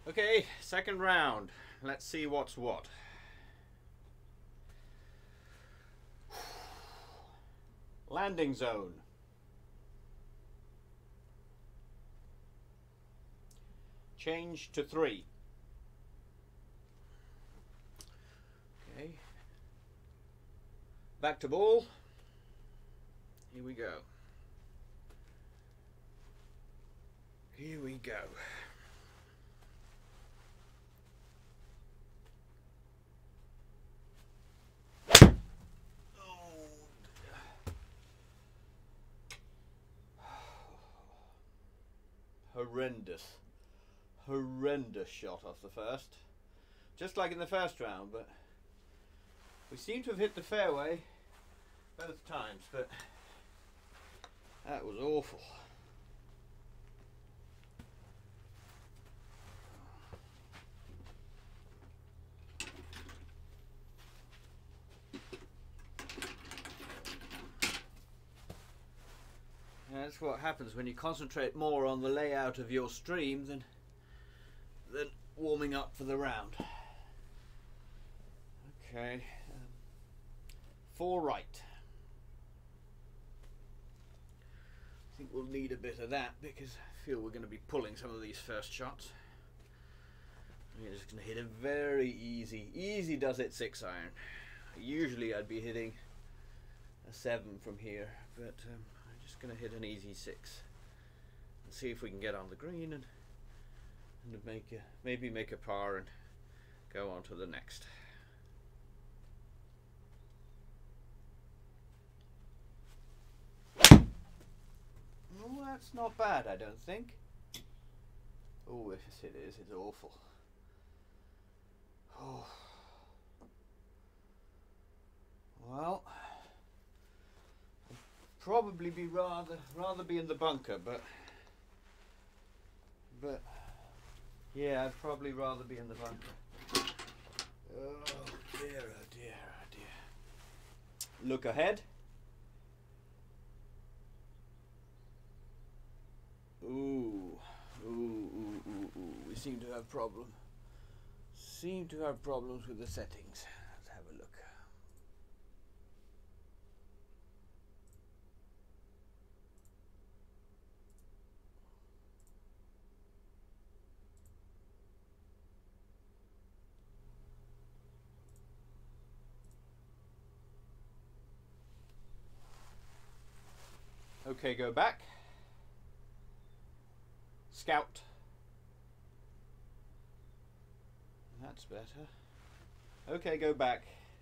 Okay, second round. Let's see what's what. Landing zone. Change to 3. Okay. Back to ball. Here we go. Here we go. Horrendous shot off the first, just like in the first round, but we seem to have hit the fairway both times, but that was awful. That's what happens when you concentrate more on the layout of your stream than warming up for the round. Okay, 4 right. I think we'll need a bit of that because I feel we're going to be pulling some of these first shots. We're just going to hit a very easy does it 6-iron. Usually I'd be hitting a 7 from here, but I'm just going to hit an easy 6 and see if we can get on the green and maybe make a par and go on to the next. Oh, that's not bad, I don't think. Oh, yes it is. It's awful. Oh. Well, I'd probably be rather be in the bunker, but yeah, I'd probably rather be in the bunker. Oh dear, oh dear, oh dear. Look ahead. Ooh. We seem to have problems with the settings. Let's have a look. Okay, go back. Scout. That's better. Okay, go back.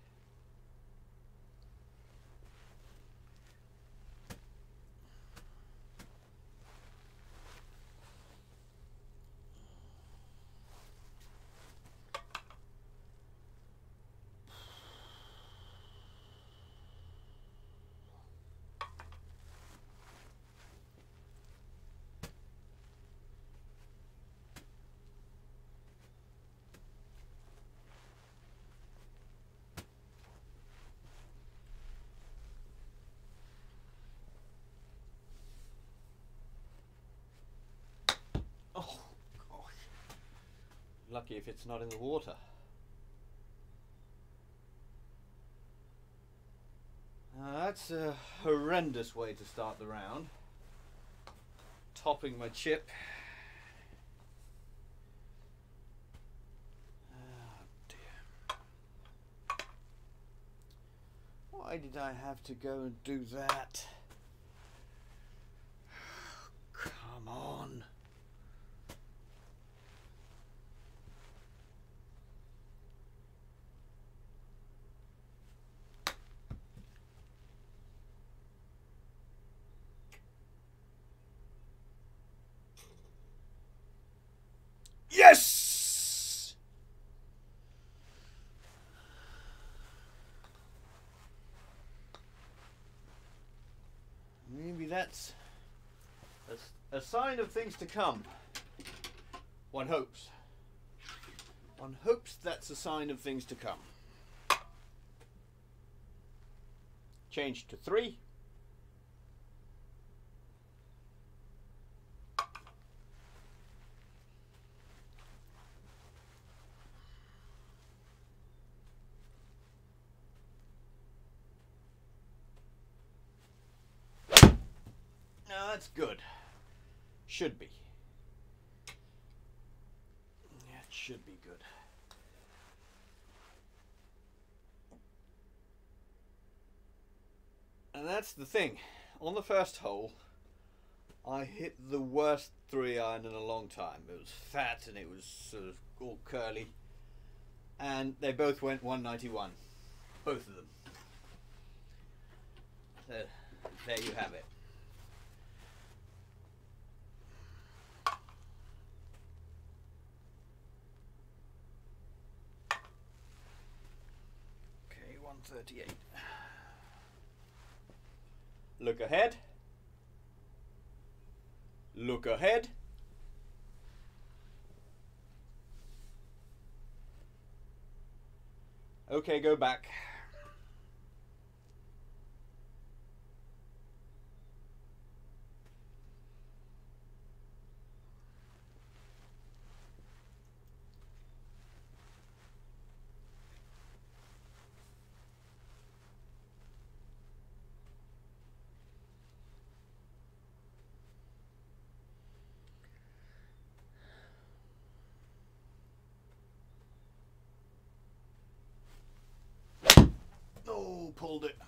Oh, gosh. Lucky if it's not in the water. That's a horrendous way to start the round. Topping my chip. Oh dear. Why did I have to go and do that? Come on. Yes! Maybe that's a sign of things to come. One hopes. One hopes that's a sign of things to come. Change to 3. That's good. Should be. Yeah, it should be good. And that's the thing. On the first hole, I hit the worst 3-iron in a long time. It was fat and it was sort of all curly. And they both went 191. Both of them. So, there you have it. Okay, 138. Look ahead. Look ahead. Okay, go back. Oh, pulled it.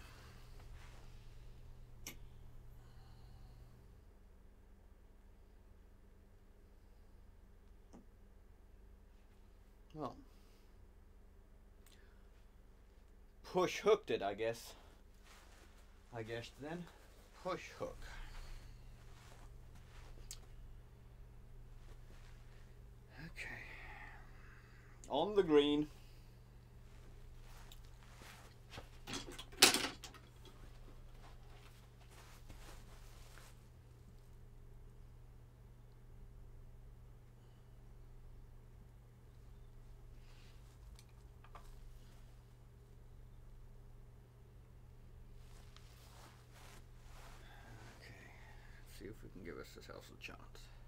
Well, push hooked it, I guess. Then push hook. Okay. On the green. See if we can give us this house a chance.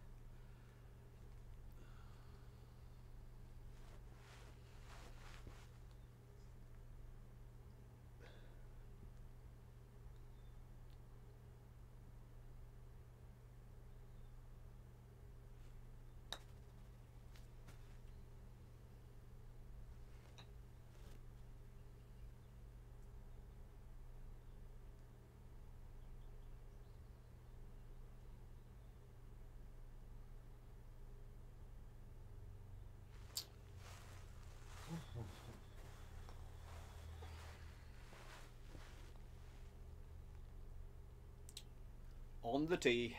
On the tee.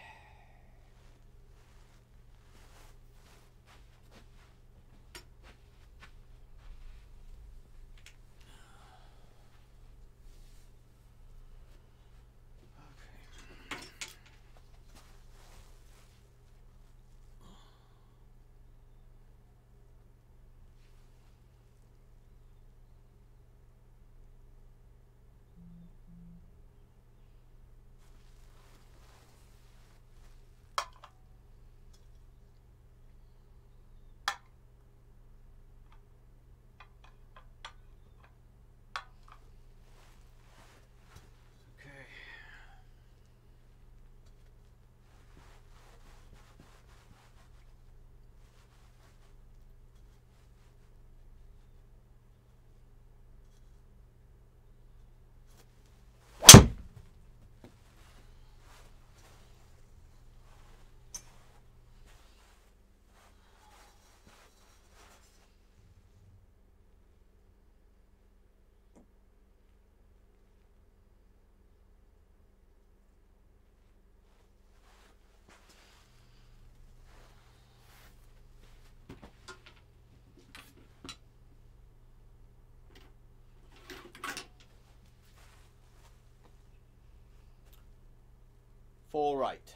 Fall right.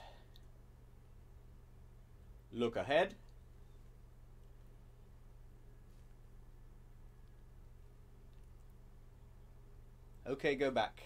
Look ahead. Okay, go back.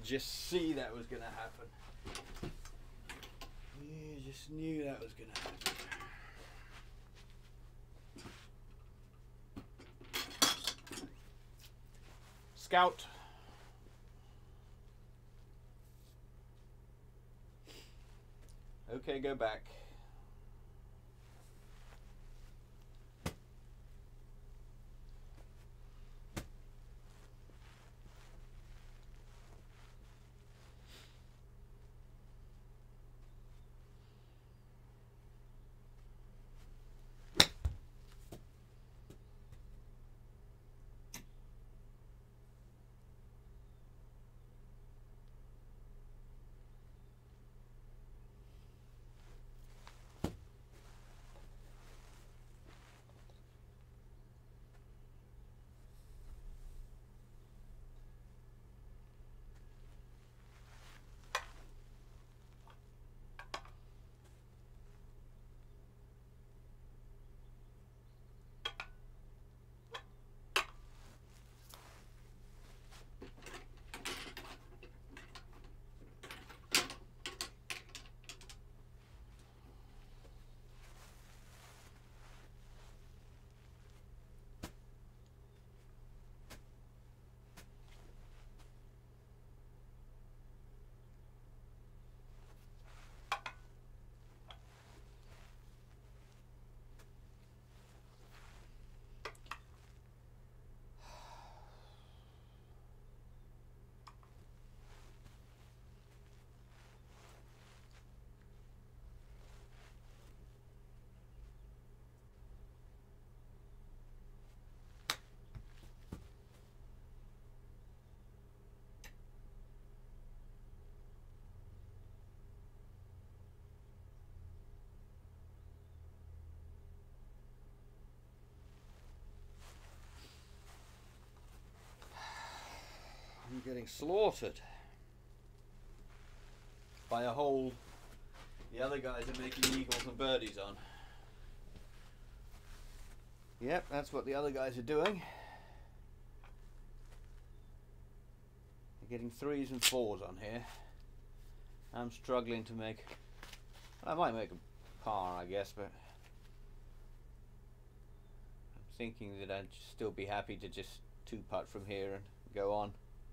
just see that was going to happen. You just knew that was going to happen. Scout. Okay, go back. I'm getting slaughtered by a hole the other guys are making eagles and birdies on. Yep, that's what the other guys are doing. They're getting 3s and 4s on here. I'm struggling to make... I might make a par, I guess, but I'm thinking that I'd still be happy to just 2-putt from here and go on.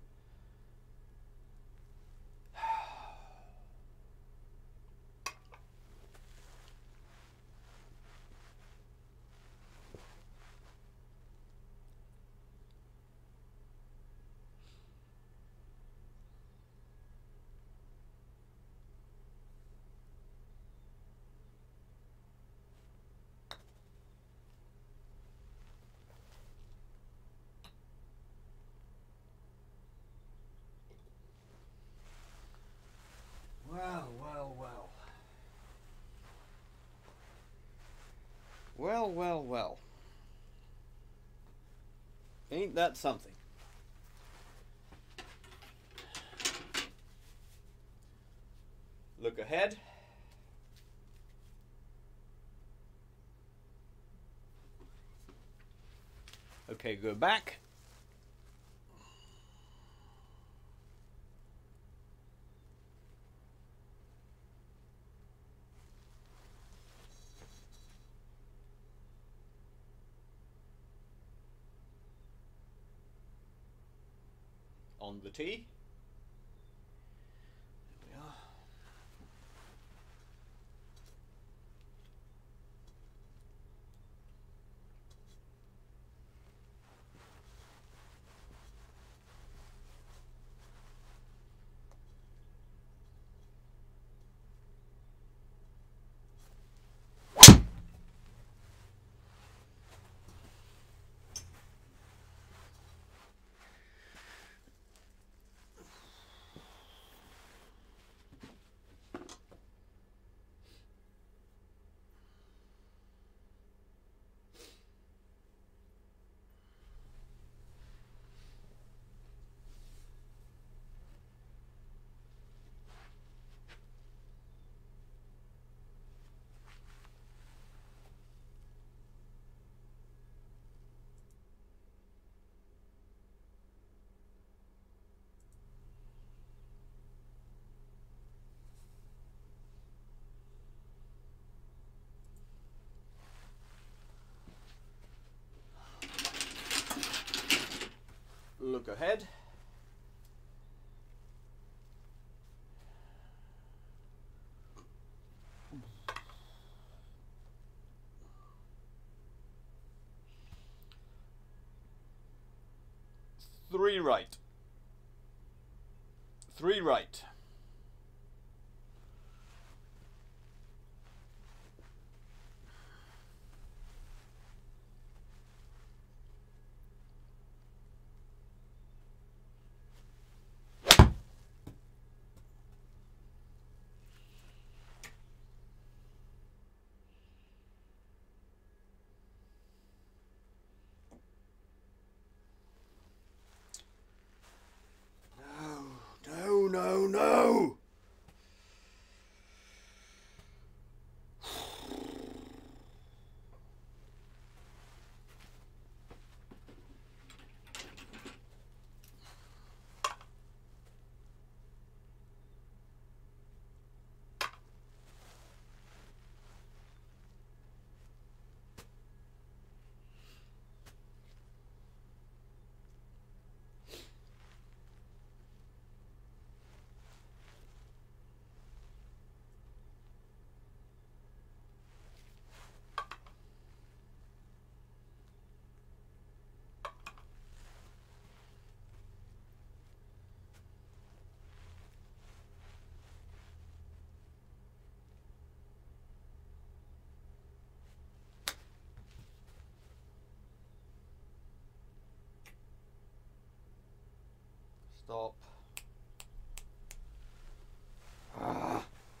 Well, well, well. Well, well, well. Ain't that something? Look ahead. Okay, go back. On the tee. There we are. ahead. Three right. Three right. No, no, no! Stop. Ah.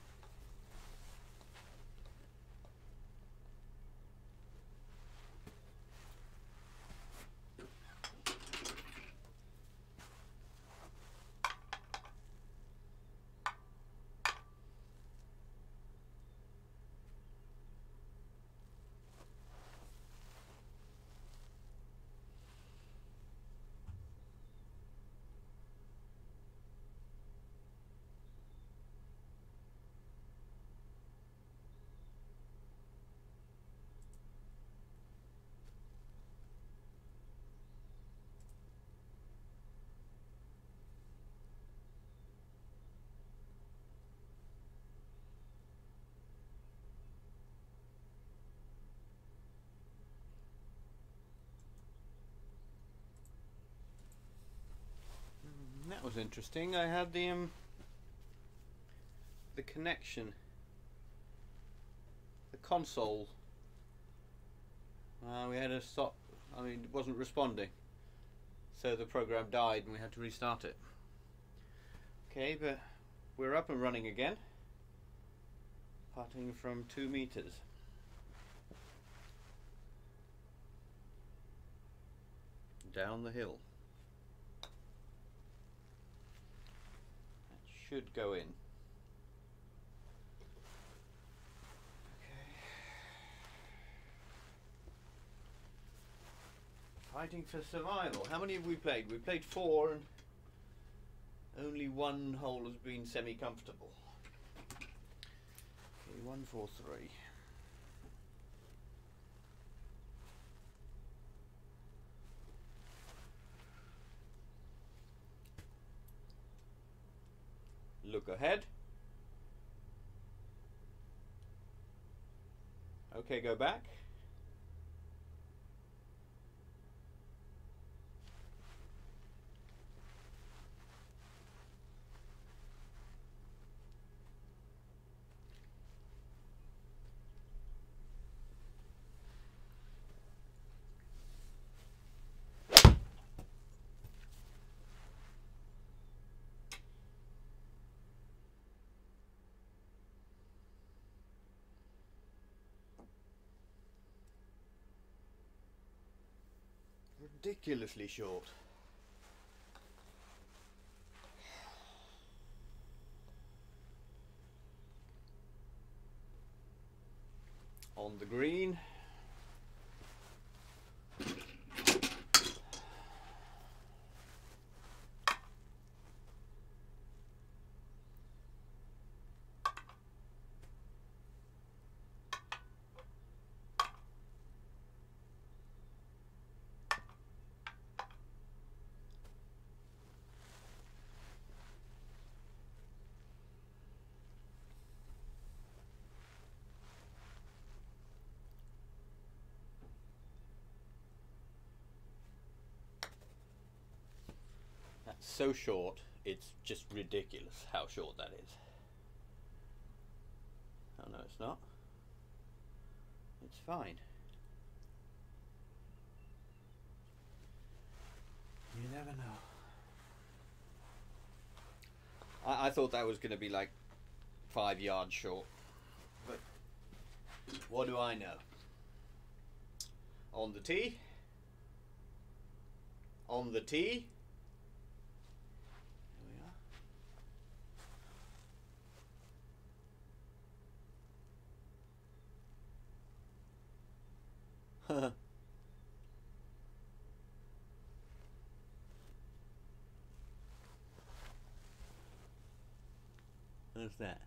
That was interesting. I had the connection, the console. We had to stop. I mean, it wasn't responding, so the program died, and we had to restart it. Okay, but we're up and running again. Putting from 2 meters. Down the hill. Should go in. Okay. Fighting for survival. How many have we played? We played 4 and only one hole has been semi-comfortable. Okay, 1, 4, 3. Look ahead. Okay, go back. Ridiculously short. On the green. so short, it's just ridiculous how short that is. Oh no, it's not. It's fine. You never know. I thought that was going to be like 5 yards short, but what do I know? On the tee. On the tee. There we are. What's that?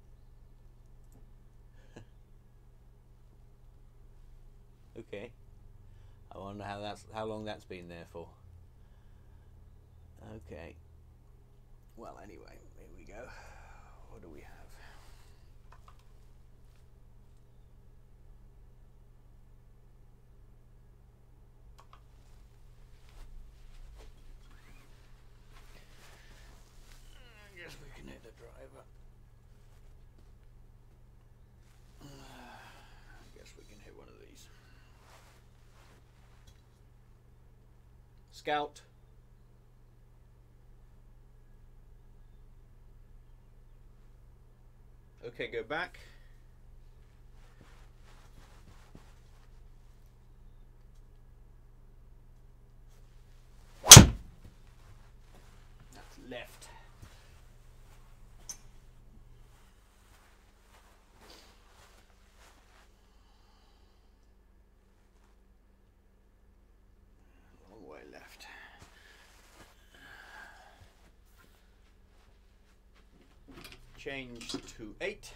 Okay. I wonder how long that's been there for. Okay. Well, anyway, here we go. What do we have? I guess we can hit the driver. I guess we can hit one of these. Scout. Okay, go back. That's left. Long way left. Change to 8.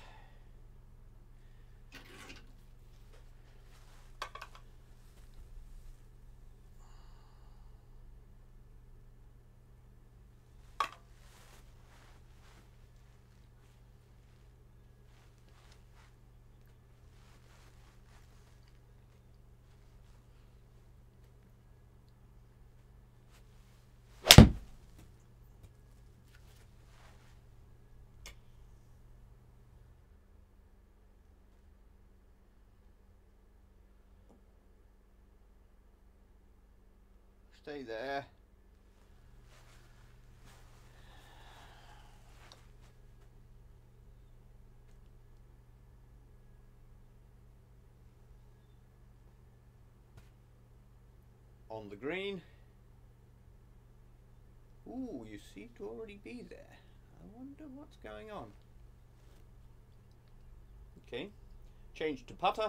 Stay there. On the green. Ooh, you seem to already be there. I wonder what's going on. Okay, change to putter.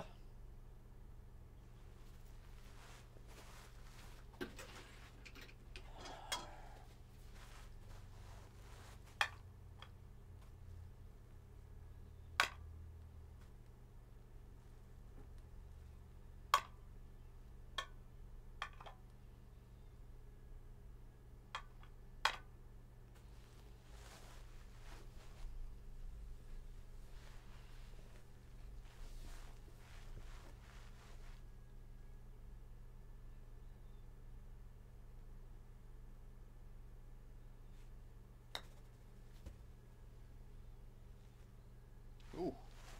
Ooh.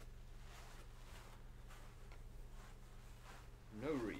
No read.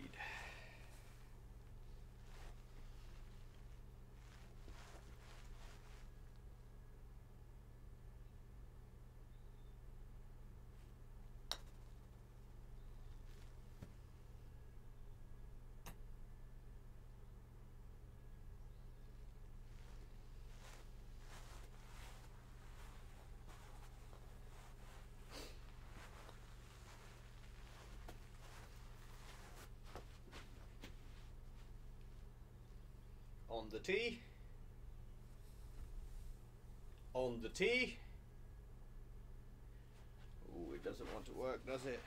On the tee. On the tee. Oh, it doesn't want to work, does it?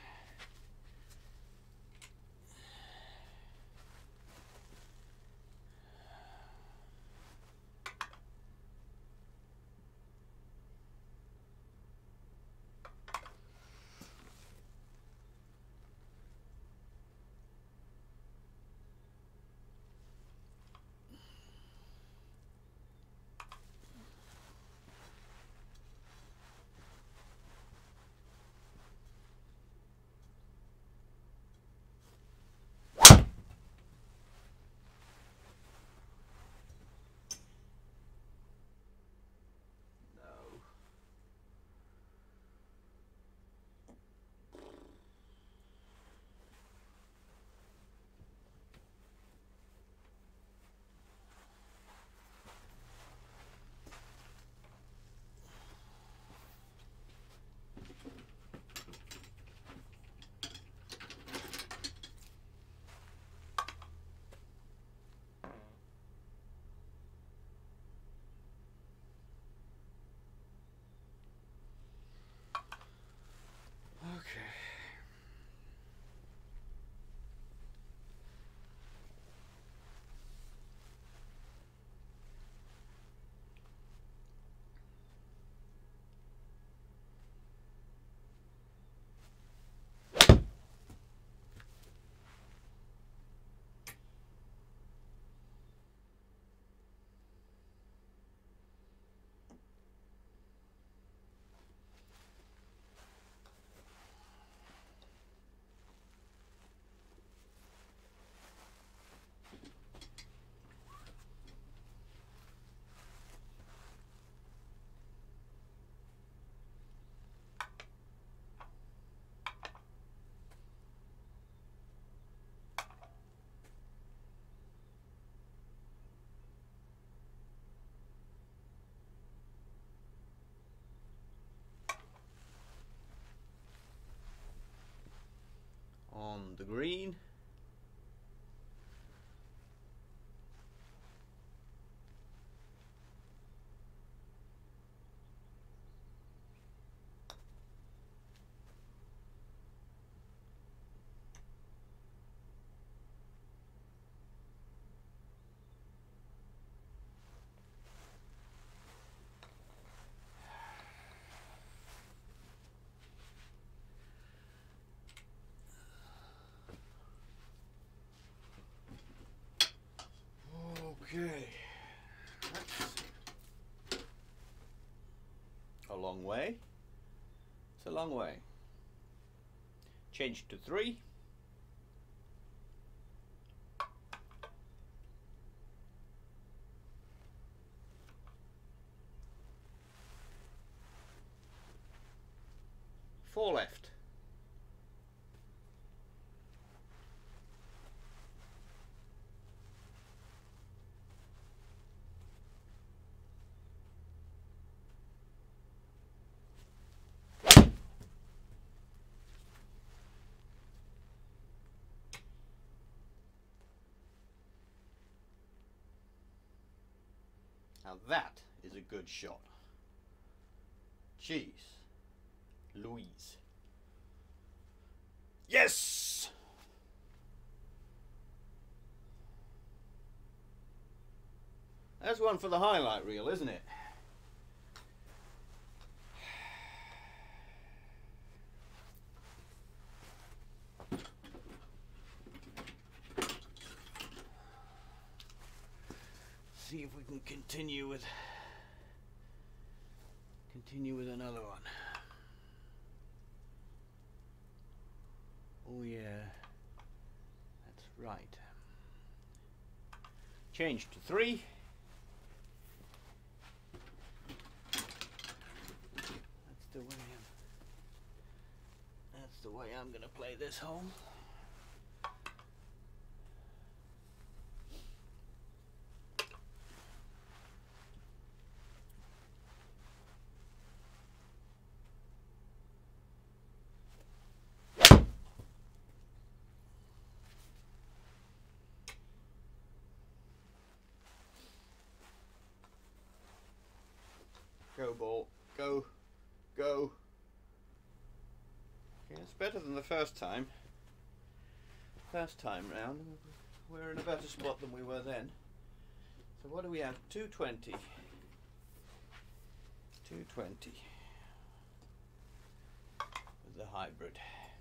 on the green. Okay, that's a long way. It's a long way. Change to 3. Four left. Now that is a good shot. Jeez Louise. Yes! That's one for the highlight reel, isn't it? See if we can continue with another one. Oh yeah, that's right. Change to 3. That's the way I'm gonna play this hole. Go ball, go, go. Okay, it's better than the first time. First time round, we're in a better spot than we were then. So what do we have? 220. 220 with the hybrid.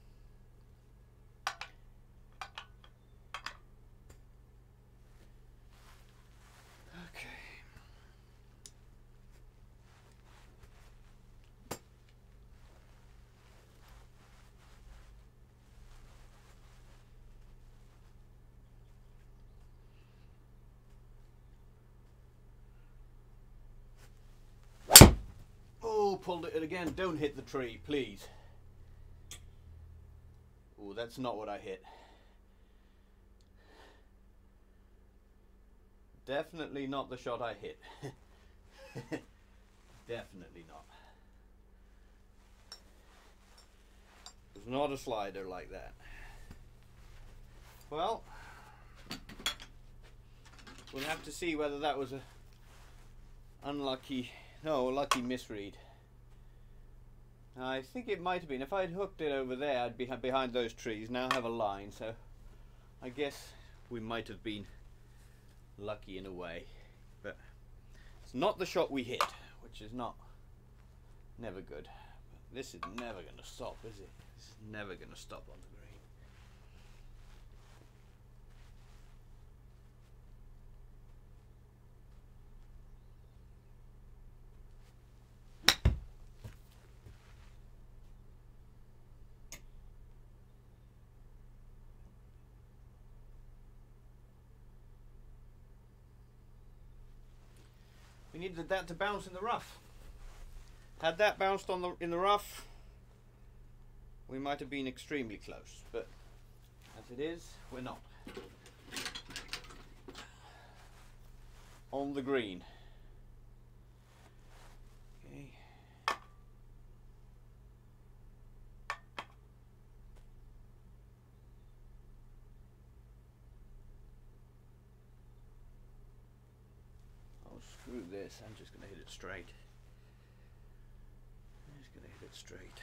Pulled it again. Don't hit the tree, please. Oh, that's not what I hit. Definitely not the shot I hit. Definitely not. It was not a slider like that. Well, we'll have to see whether that was a lucky misread. I think it might have been. If I'd hooked it over there, I'd be behind those trees. Now I have a line, so I guess we might have been lucky in a way. But it's not the shot we hit, which is never good. But this is never going to stop, is it? It's never going to stop on the green. We needed that to bounce in the rough. Had that bounced in the rough, we might have been extremely close, but as it is, we're not. On the green. Okay. this. I'm just going to hit it straight. I'm just going to hit it straight.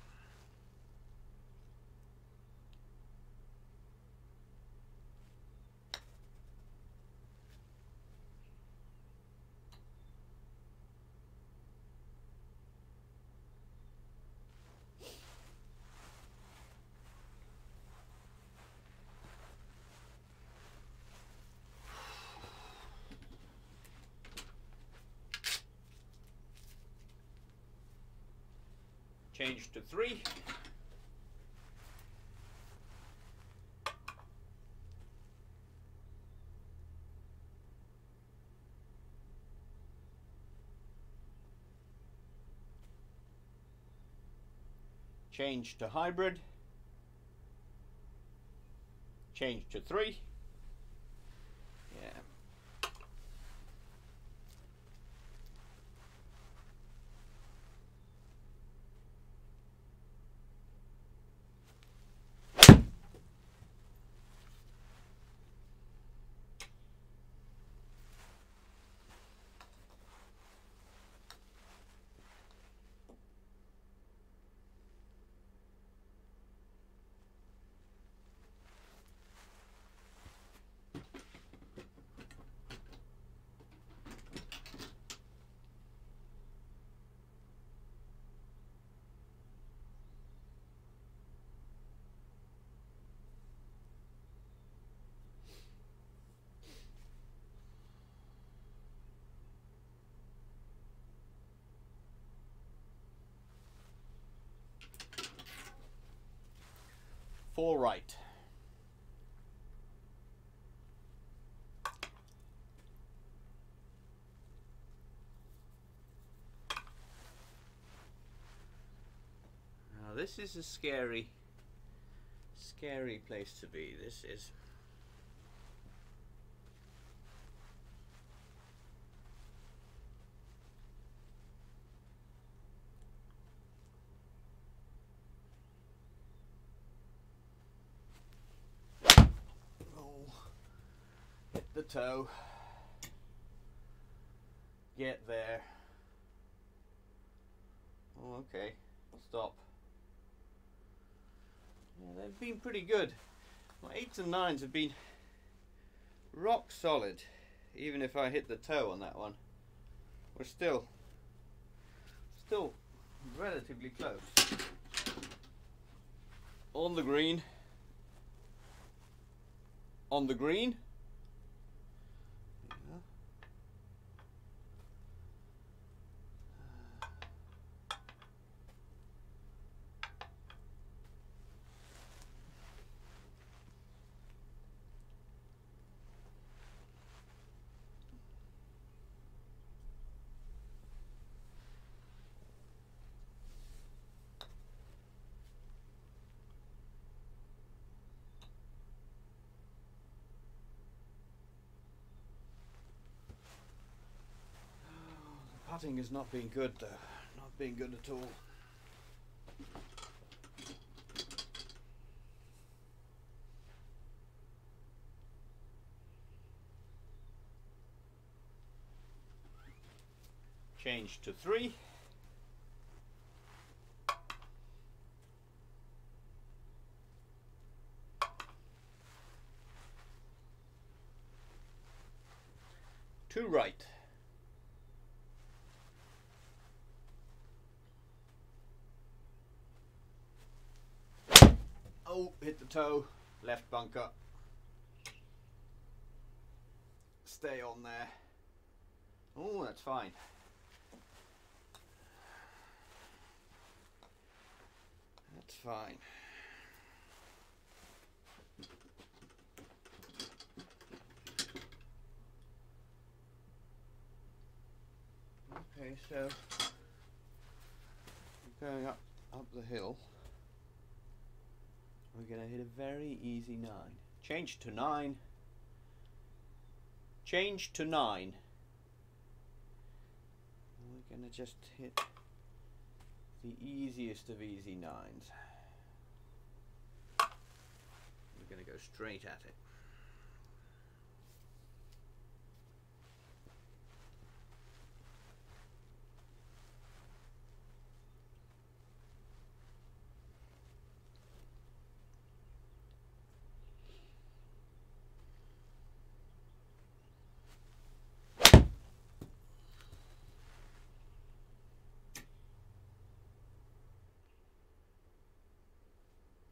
Change to 3. Change to hybrid. Change to 3. Yeah. Four right. Now this is a scary place to be. This is. Hit the toe, get there. Oh, okay, stop. Yeah, they've been pretty good. My 8s and 9s have been rock solid. Even if I hit the toe on that one, we're still relatively close. On the green. On the green. Putting has not been good though, not been good at all. Change to 3. Two right. Oh, hit the toe, left bunker. Stay on there. Oh, that's fine. That's fine. Okay, so we're going up the hill. We're going to hit a very easy 9. Change to 9. Change to 9. We're going to just hit the easiest of easy 9s. We're going to go straight at it.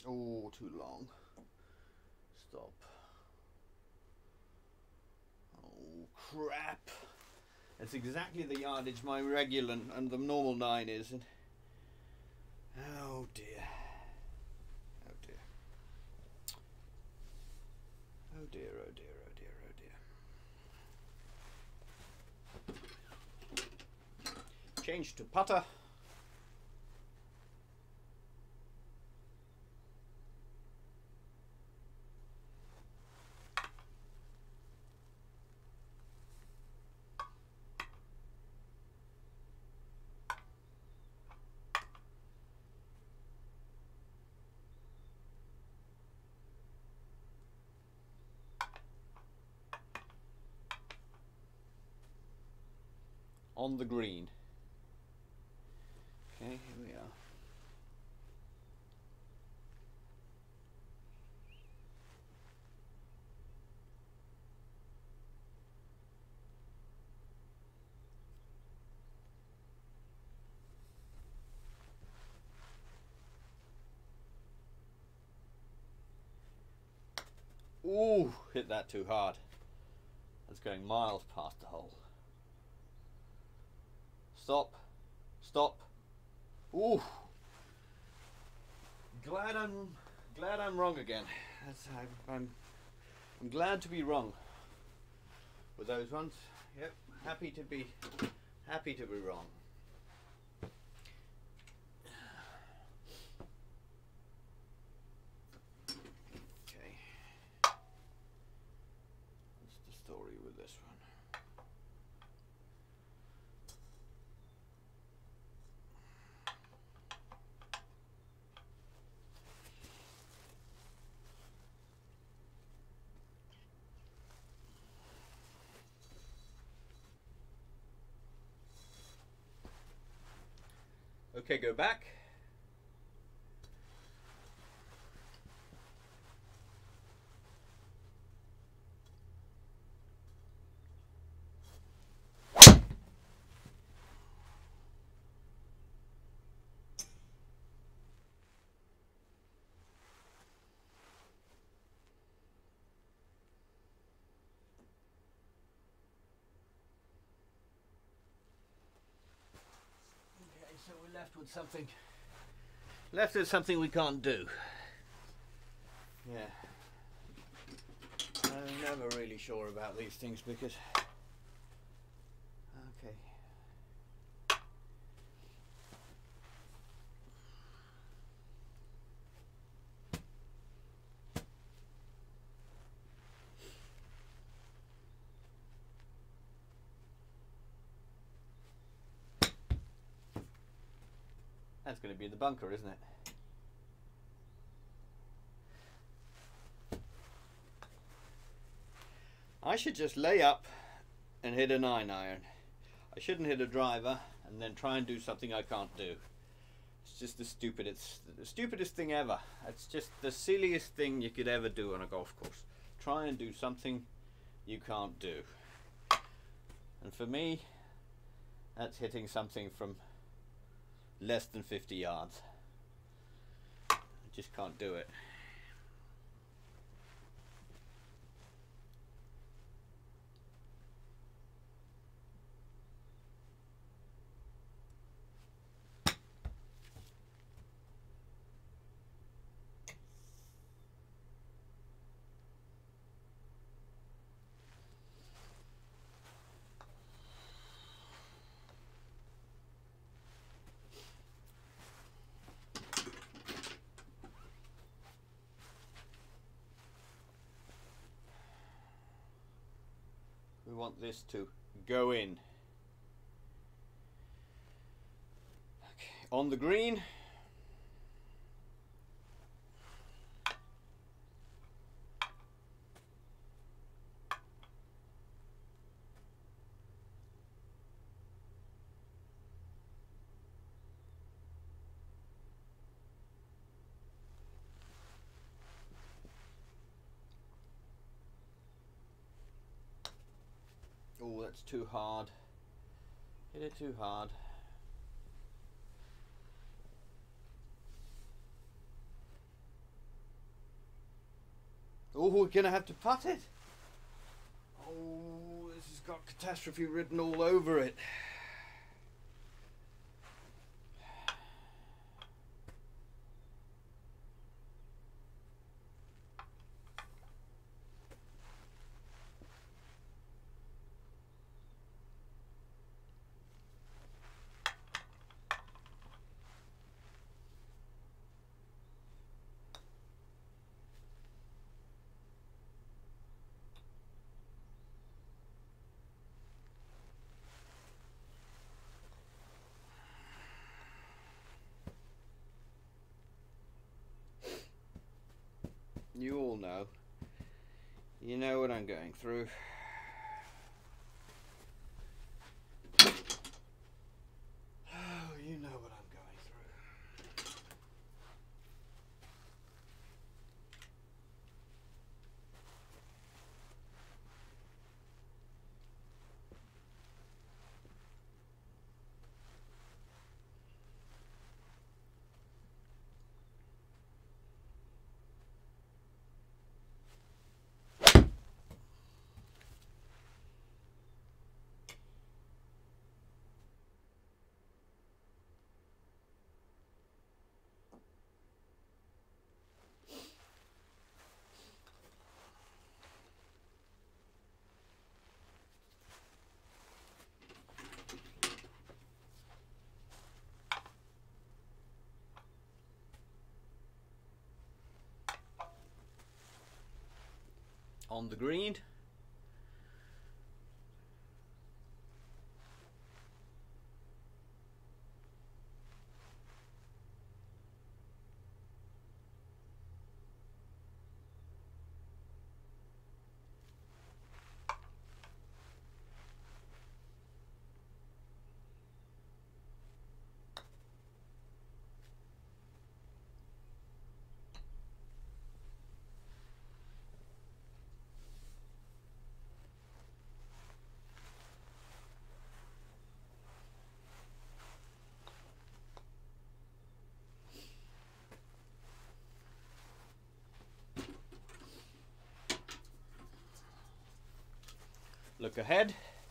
Oh, too long. Stop. Oh, crap. That's exactly the yardage my regular and the normal 9 is. Oh dear. Oh dear. Oh dear, oh dear, oh dear, oh dear. Change to putter. On the green. Okay, here we are. Ooh, hit that too hard. That's going miles past the hole. Stop. Stop. Ooh. Glad I'm wrong again. I'm glad to be wrong with those ones. Yep, happy to be wrong. Okay. What's the story with this one? Okay, go back. So we're left with something we can't do. Yeah. I'm never really sure about these things because okay. That's going to be the bunker, isn't it? I should just lay up and hit a 9-iron. I shouldn't hit a driver and then try and do something I can't do. It's just the stupidest thing ever. It's just the silliest thing you could ever do on a golf course. Try and do something you can't do. And for me, that's hitting something from less than 50 yards. I just can't do it. We want this to go in. Okay. On the green. Oh, that's too hard. Hit it too hard. Oh, we're going to have to putt it. Oh, this has got catastrophe written all over it. You all know. You know what I'm going through. Oh, you know what I'm going through. On the green. Look ahead.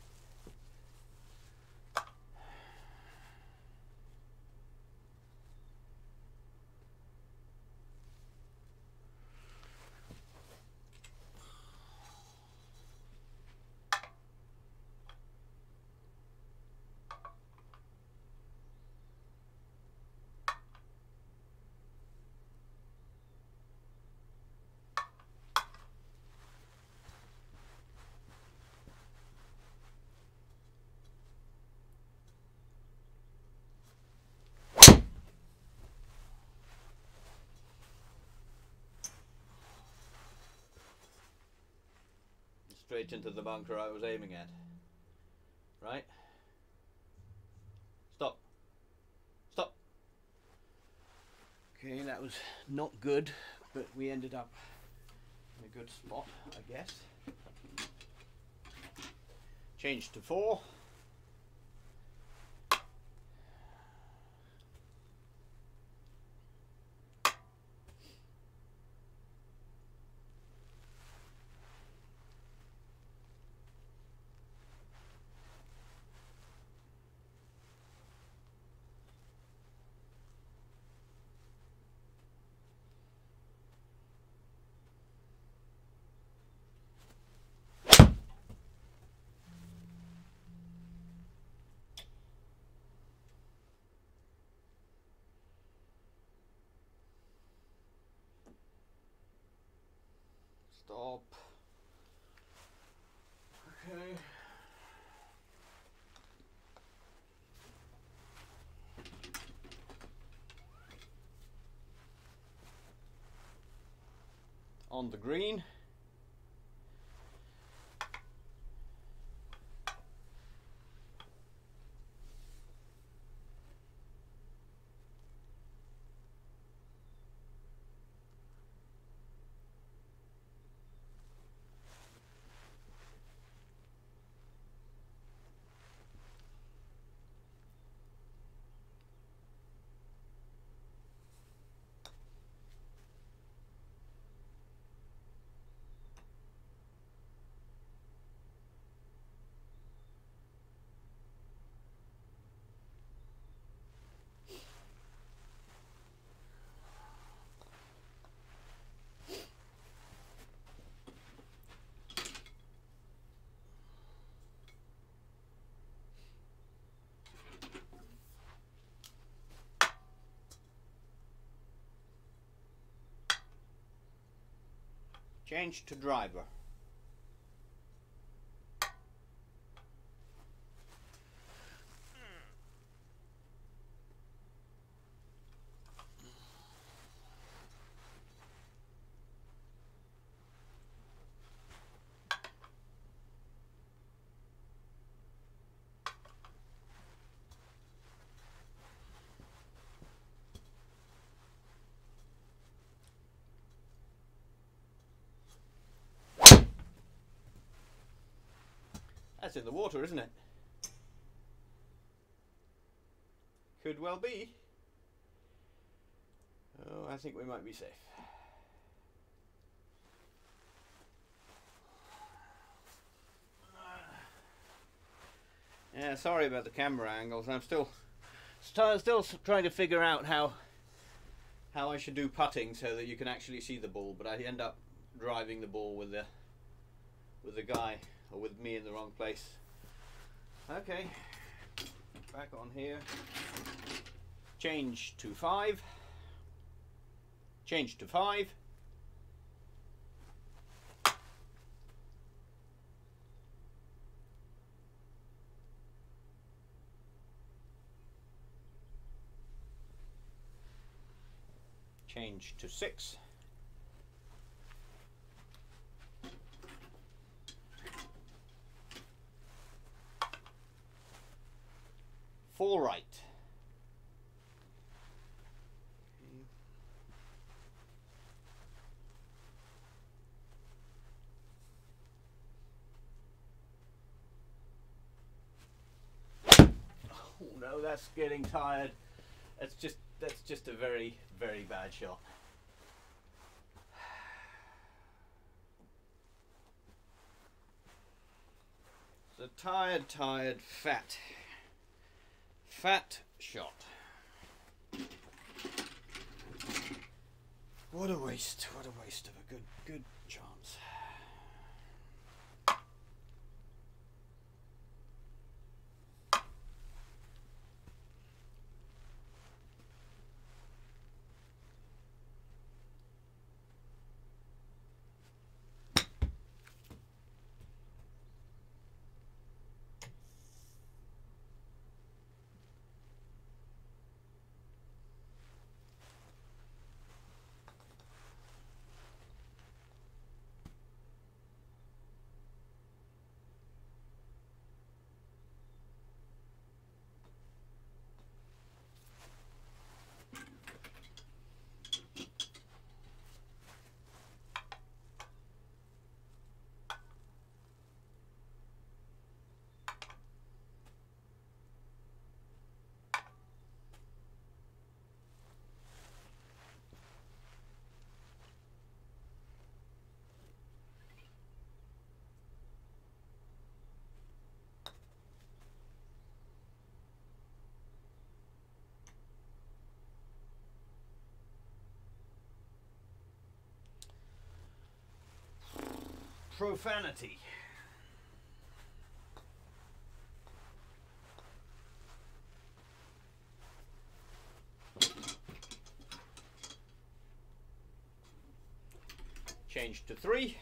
Straight into the bunker I was aiming at. Right? Stop. Stop. Okay, that was not good, but we ended up in a good spot, I guess. Change to 4. Stop. Okay. On the green. Change to driver. That's in the water, isn't it? Could well be. Oh, I think we might be safe. Yeah, sorry about the camera angles. I'm still trying to figure out how I should do putting so that you can actually see the ball, but I end up driving the ball with the guy, or with me in the wrong place. Okay, back on here. Change to 5. Change to 5. Change to 6. Full right. Oh no, that's getting tired. That's just a very, very bad shot. It's a tired, fat shot. What a waste of a good chance. Profanity. Change to 3.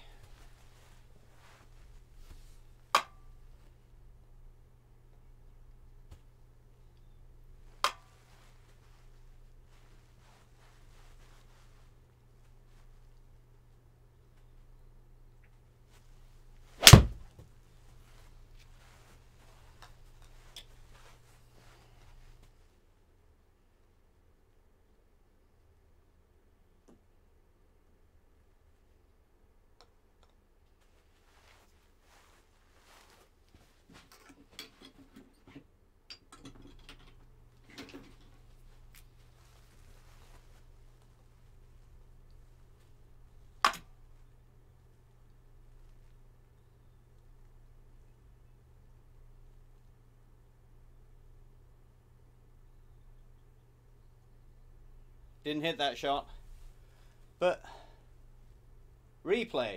Didn't hit that shot, but replay.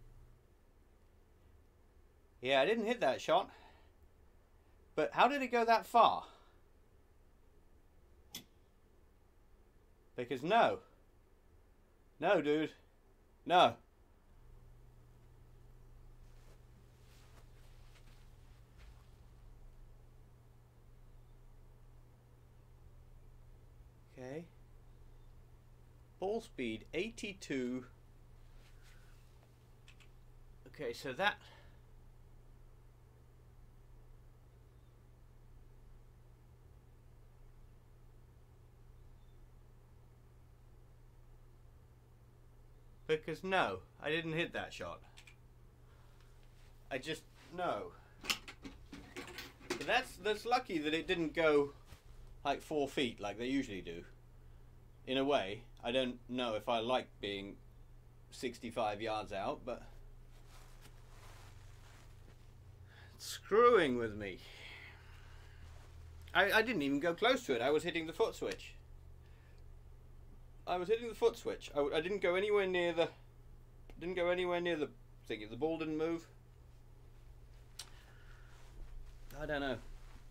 Yeah, I didn't hit that shot, but how did it go that far? Because no, dude, no, Ball speed 82. Okay, so that because no, I didn't hit that shot. I just no. But that's lucky that it didn't go like 4 feet like they usually do. In a way, I don't know if I like being 65 yards out, but it's screwing with me. I didn't even go close to it. I was hitting the foot switch. I didn't go anywhere near the thing. The ball didn't move. I don't know.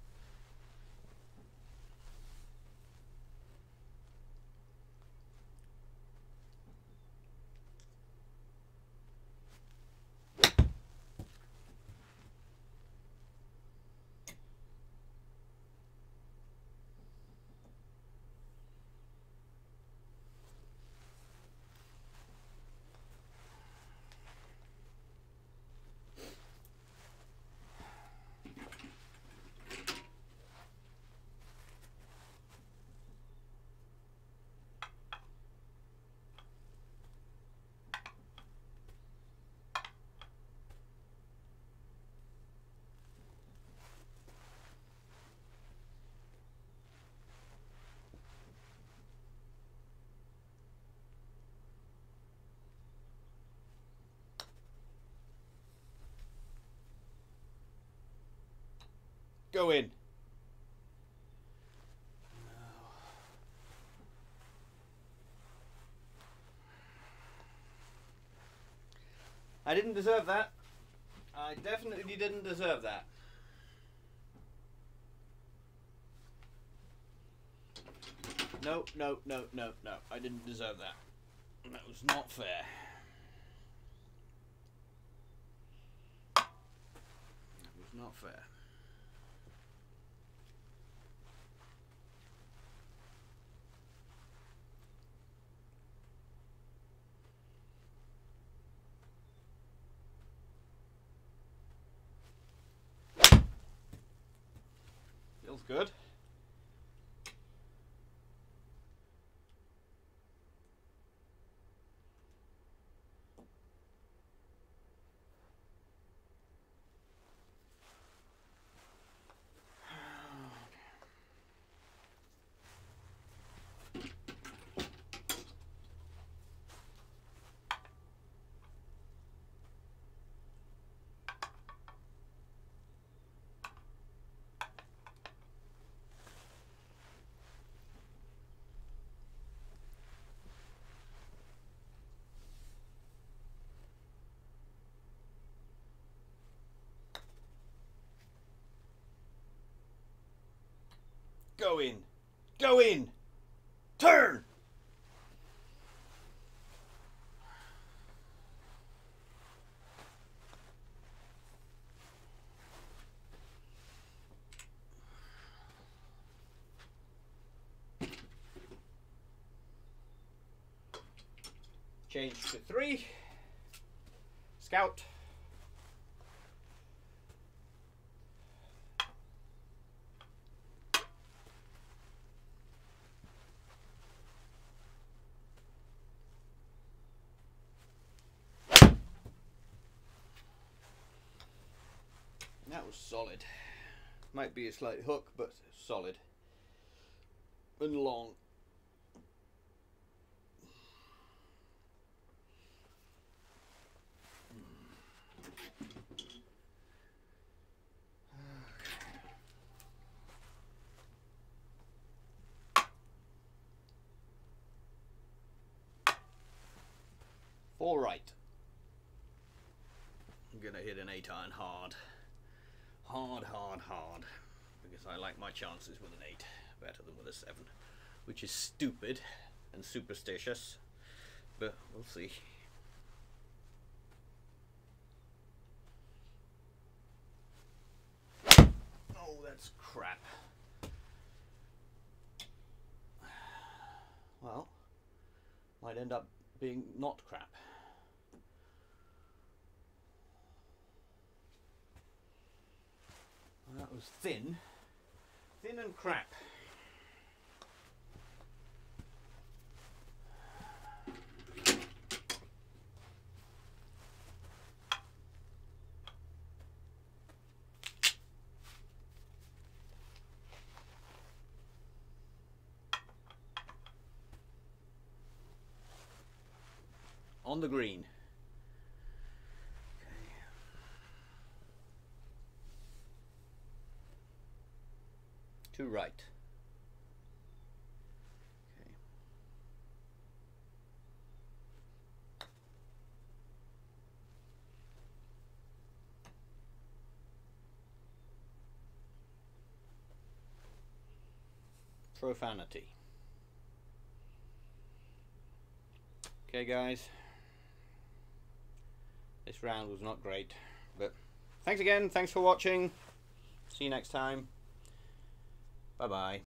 Go in. No. I didn't deserve that. I definitely didn't deserve that. No, no, no, no, no. I didn't deserve that. That was not fair. That was not fair. Feels good. Go in. Go in. Turn. Change to 3. Scout. That was solid. Might be a slight hook, but solid. And long. All right. I'm gonna hit an 8-iron hard. Hard, hard, hard. Because I like my chances with an 8 better than with a 7. Which is stupid and superstitious. But we'll see. Oh, that's crap. Well, my might end up being not crap. Well, that was thin and crap. On the green. Okay. To right. Okay. Profanity. Okay, guys. This round was not great, but thanks again. Thanks for watching. See you next time. Bye bye.